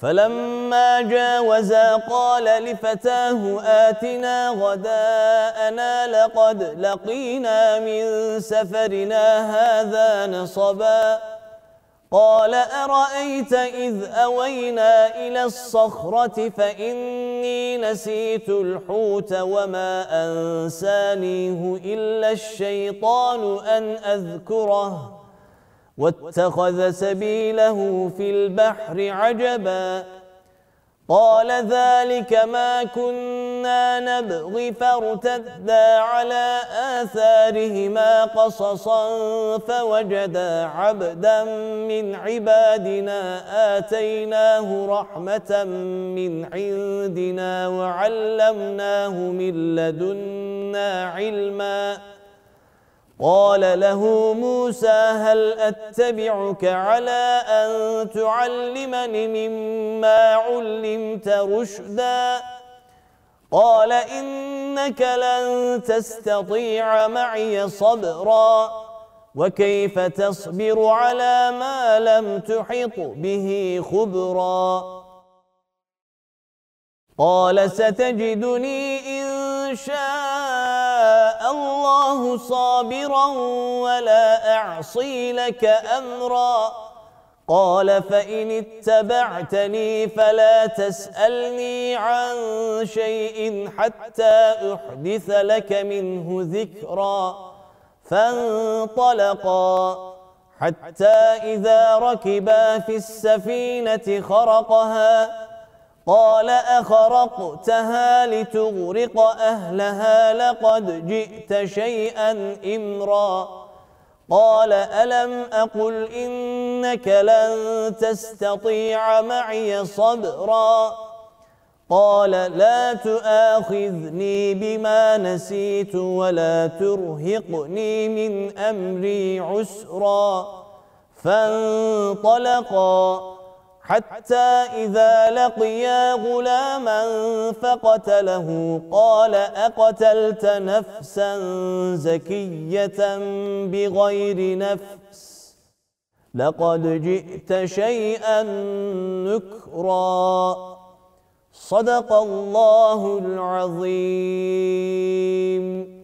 فلما جاوزا قال لفتاه آتنا غداءنا لقد لقينا من سفرنا هذا نصبا قال أرأيت إذ أوينا إلى الصخرة فإني نسيت الحوت وما أنسانيه إلا الشيطان أن أذكره واتخذ سبيله في البحر عجبا قال ذلك ما كنا نبغي فارتدا على آثارهما قصصا فوجدا عبدا من عبادنا آتيناه رحمة من عندنا وعلمناه من لدنا علما قال له موسى هل أتبعك على أن تعلمني مما علمت رشدا قال إنك لن تستطيع معي صبرا وكيف تصبر على ما لم تحط به خبرا قال ستجدني إن شاء الله صابرا ولا أعصي لك أمرا قال فإن اتبعتني فلا تسألني عن شيء حتى أحدث لك منه ذكرا فانطلقا حتى إذا ركبا في السفينة خرقها قال أخرقتها لتغرق أهلها لقد جئت شيئا إمرا قال ألم أقل إنك لن تستطيع معي صبرا قال لا تؤاخذني بما نسيت ولا ترهقني من أمري عسرا فانطلقا حتى إذا لقيا غلاما فقتله قال أقتلت نفسا زكية بغير نفس لقد جئت شيئا نكرا صدق الله العظيم.